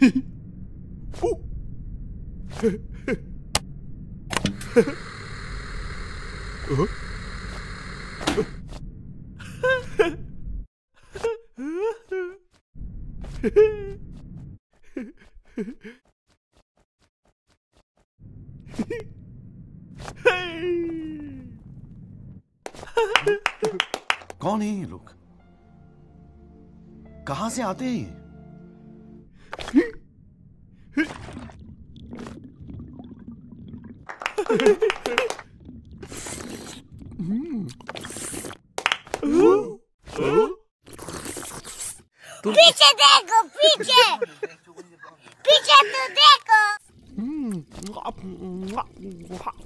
कौन है ये लोग? कहां से आते हैं ये? पीछे देखो, पीछे पीछे तो देखो।